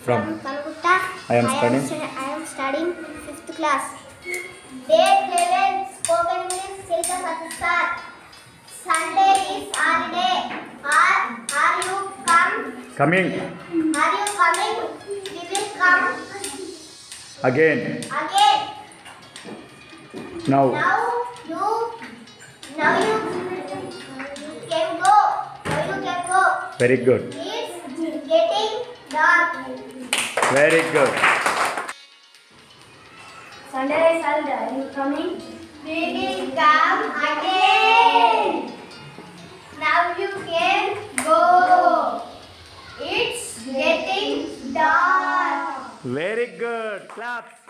from Kalkutta. I am studying. I am studying 5th class. Date 11. Spoken English. Silka Satisar. Sunday is holiday. Are you come? Coming Are you coming? We will come again. again. Now Now you can go. Now you can go. very good. It's getting dark. Very good. Sunday is holiday. Are you coming? We will come again. Now you can go. It's getting dark. Very good. Claps.